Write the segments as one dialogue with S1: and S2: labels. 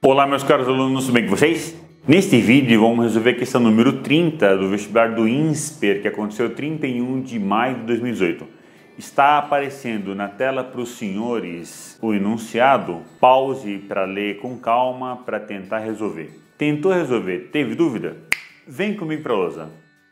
S1: Olá meus caros alunos, tudo bem com vocês? Neste vídeo vamos resolver a questão número 30 do vestibular do INSPER, que aconteceu 31 de maio de 2018. Está aparecendo na tela para os senhores o enunciado, pause para ler com calma para tentar resolver. Tentou resolver, teve dúvida? Vem comigo para a lousa.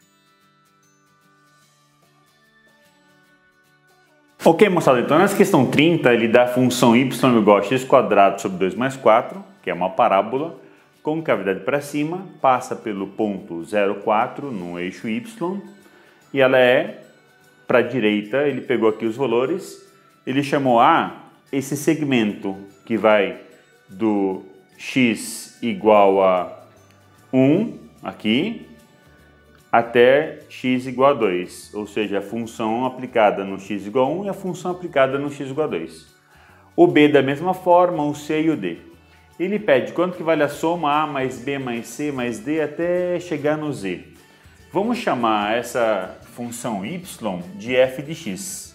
S1: Ok, moçada, então nessa questão 30 ele dá a função y igual a x² sobre 2 mais 4, que é uma parábola, com cavidade para cima, passa pelo ponto 0,4 no eixo y, e ela é para a direita. Ele pegou aqui os valores, ele chamou A esse segmento que vai do x igual a 1, aqui, até x igual a 2, ou seja, a função aplicada no x igual a 1 e a função aplicada no x igual a 2. O B da mesma forma, o C e o D. Ele pede quanto que vale a soma A mais B mais C mais D até chegar no Z. Vamos chamar essa função y de f de x.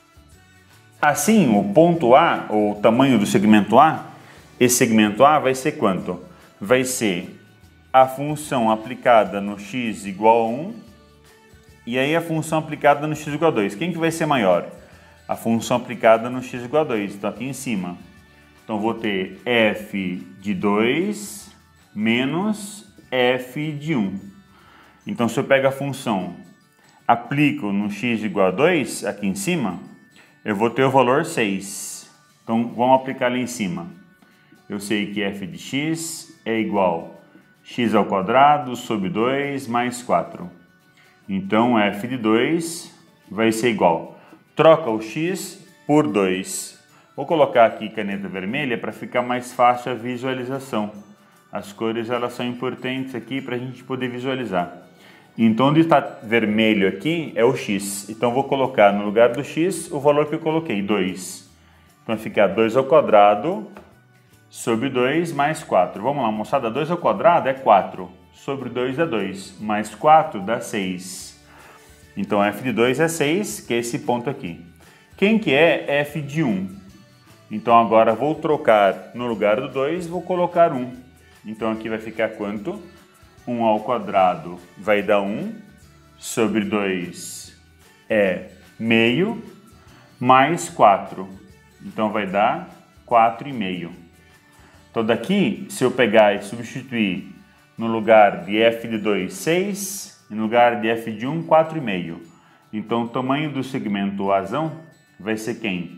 S1: Assim, o ponto A, ou o tamanho do segmento A, esse segmento A vai ser quanto? Vai ser a função aplicada no x igual a 1 e aí a função aplicada no x igual a 2. Quem que vai ser maior? A função aplicada no x igual a 2, então aqui em cima. Então vou ter f de 2 menos f de 1. Então se eu pego a função, aplico no x igual a 2, aqui em cima, eu vou ter o valor 6. Então vamos aplicar ali em cima. Eu sei que f de x é igual x ao quadrado sobre 2 mais 4. Então, f de 2 vai ser igual. Troca o x por 2. Vou colocar aqui caneta vermelha para ficar mais fácil a visualização. As cores elas são importantes aqui para a gente poder visualizar. Então, onde está vermelho aqui é o x. Então, vou colocar no lugar do x o valor que eu coloquei, 2. Então, vai ficar 2 ao quadrado sobre 2 mais 4. Vamos lá, moçada, 2 ao quadrado é 4. Sobre 2 é 2. Mais 4 dá 6. Então, f de 2 é 6, que é esse ponto aqui. Quem que é f de 1? Então, agora vou trocar no lugar do 2, vou colocar 1. Então, aqui vai ficar quanto? 1 ao quadrado vai dar 1. Sobre 2 é meio. Mais 4. Então, vai dar 4,5. Então daqui, se eu pegar e substituir no lugar de f de 2, 6, e no lugar de f de 1, 4,5. Então o tamanho do segmento Azão vai ser quem?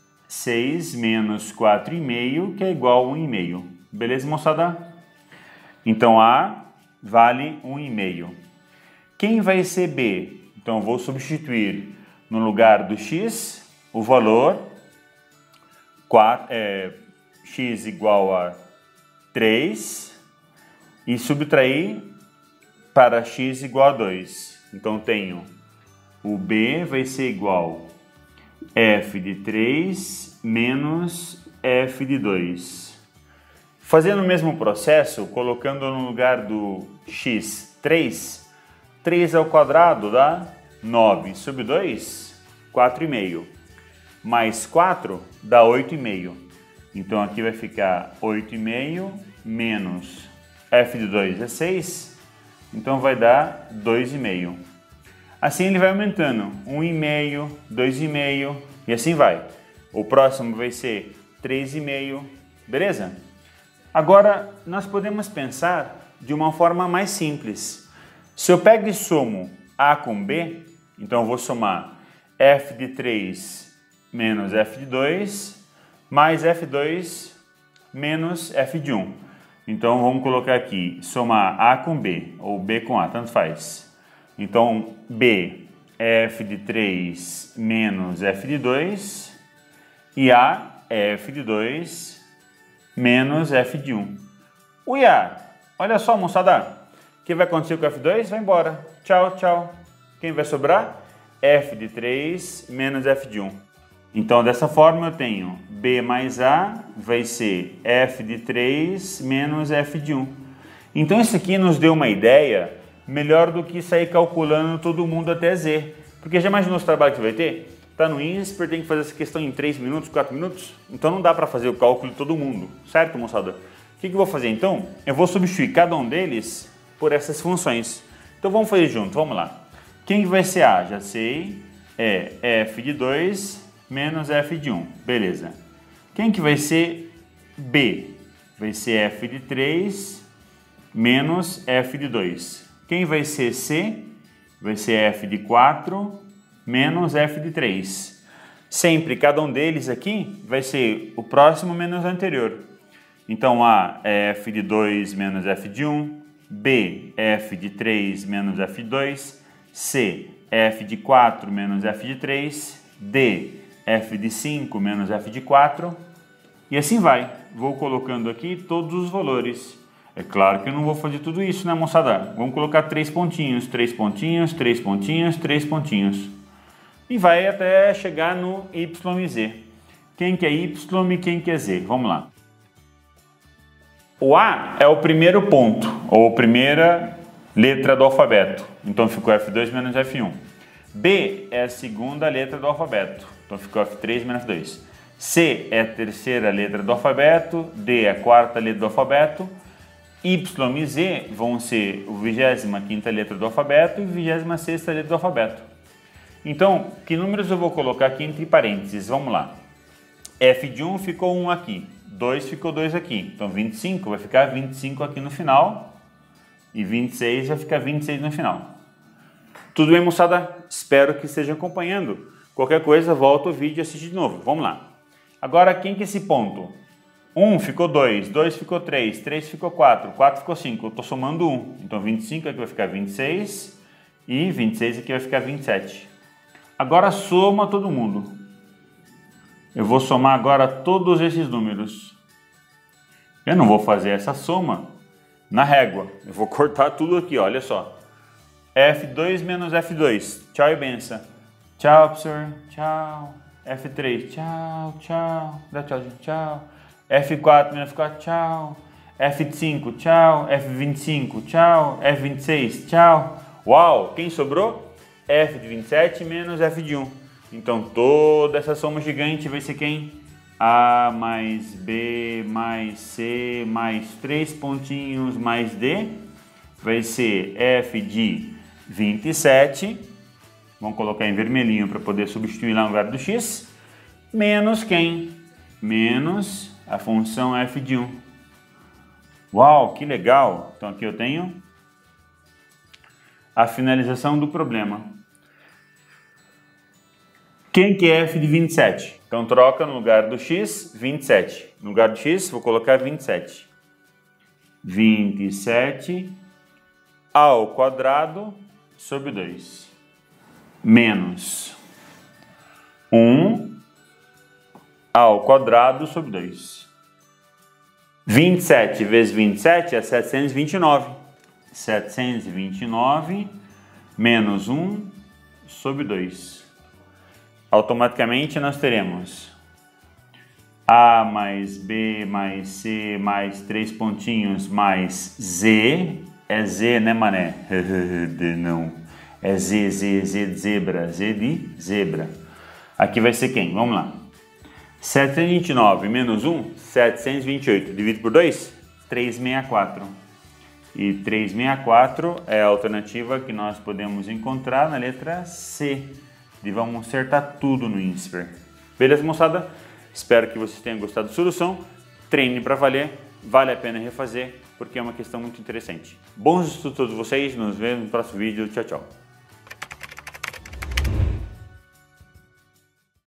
S1: 6 menos 4,5, que é igual a 1,5. Beleza, moçada? Então A vale 1,5. Quem vai ser B? Então eu vou substituir no lugar do x o valor x igual a 3 e subtrair para x igual a 2. Então tenho o B vai ser igual a f de 3 menos f de 2. Fazendo o mesmo processo, colocando no lugar do x 3, 3 ao quadrado dá 9 sobre 2, 4,5. Mais 4 dá 8,5. Então aqui vai ficar 8,5 menos f de 2 é 6, então vai dar 2,5. Assim ele vai aumentando, 1,5, 2,5 e assim vai. O próximo vai ser 3,5, beleza? Agora nós podemos pensar de uma forma mais simples. Se eu pego e somo A com B, então eu vou somar f de 3 menos f de 2 mais f2 menos f de 1. Então, vamos colocar aqui, somar A com B, ou B com A, tanto faz. Então, B é f de 3 menos f de 2, e A é f de 2 menos f de 1. O IA, olha só, moçada, o que vai acontecer com o f2? Vai embora. Tchau, tchau. Quem vai sobrar? f de 3 menos f de 1. Então, dessa forma, eu tenho B mais A vai ser f de 3 menos f de 1. Então, isso aqui nos deu uma ideia melhor do que sair calculando todo mundo até Z. Porque já imaginou os trabalhos que vai ter? Está no INSPER, tem que fazer essa questão em 3 minutos, 4 minutos? Então, não dá para fazer o cálculo de todo mundo, certo, moçada? O que eu vou fazer então? Eu vou substituir cada um deles por essas funções. Então vamos fazer junto, vamos lá. Quem vai ser A? Já sei, é f de 2 menos f de 1, beleza. Quem que vai ser B? Vai ser f de 3 menos f de 2. Quem vai ser C? Vai ser f de 4 menos f de 3. Sempre cada um deles aqui vai ser o próximo menos o anterior. Então A é f de 2 menos f de 1, B é f de 3 menos f de 2, C é f de 4 menos f de 3, D f de 5 menos f de 4 e assim vai. Vou colocando aqui todos os valores. É claro que eu não vou fazer tudo isso, né, moçada? Vamos colocar 3 pontinhos, 3 pontinhos, 3 pontinhos, 3 pontinhos. E vai até chegar no y e z. Quem que é y e quem que é z? Vamos lá. O A é o primeiro ponto, ou a primeira letra do alfabeto. Então ficou F2 menos F1. B é a segunda letra do alfabeto. Então ficou F3 menos 2. C é a terceira letra do alfabeto. D é a quarta letra do alfabeto. Y e Z vão ser a 25ª letra do alfabeto e a 26ª letra do alfabeto. Então, que números eu vou colocar aqui entre parênteses? Vamos lá. F de 1 ficou 1 aqui. 2 ficou 2 aqui. Então 25 vai ficar 25 aqui no final. E 26 vai ficar 26 no final. Tudo bem, moçada? Espero que esteja acompanhando. Qualquer coisa, volta o vídeo e assiste de novo. Vamos lá. Agora, quem que é esse ponto? 1 ficou 2, 2 ficou 3, 3 ficou 4, 4 ficou 5. Eu estou somando 1. Então 25 aqui vai ficar 26 e 26 aqui vai ficar 27. Agora soma todo mundo. Eu vou somar agora todos esses números. Eu não vou fazer essa soma na régua. Eu vou cortar tudo aqui, olha só. F2 menos F2. Tchau e benção. Tchau, professor. Tchau. F3. Tchau, tchau. Dá tchau, gente. Tchau. F4 menos F4. Tchau. F5. Tchau. F25. Tchau. F26. Tchau. Uau! Quem sobrou? F de 27 menos F de 1. Então, toda essa soma gigante vai ser quem? A mais B mais C mais 3 pontinhos mais D vai ser F de 27. Vamos colocar em vermelhinho para poder substituir lá no lugar do X. Menos quem? Menos a função F de 1. Uau, que legal! Então, aqui eu tenho a finalização do problema. Quem que é F de 27? Então troca no lugar do X, 27. No lugar do X, vou colocar 27. 27 ao quadrado sobre 2. Menos 1 ao quadrado sobre 2. 27 vezes 27 é 729. 729 menos 1 sobre 2. Automaticamente nós teremos A mais B mais C mais 3 pontinhos mais Z. É Z, né, mané? Não. É Z, Z, Z de zebra. Z de zebra. Aqui vai ser quem? Vamos lá. 729 menos 1, 728. Dividido por 2, 364. E 364 é a alternativa que nós podemos encontrar na letra C. E vamos acertar tudo no INSPER. Beleza, moçada? Espero que vocês tenham gostado da solução. Treine para valer. Vale a pena refazer, porque é uma questão muito interessante. Bons estudos a todos vocês. Nos vemos no próximo vídeo. Tchau, tchau.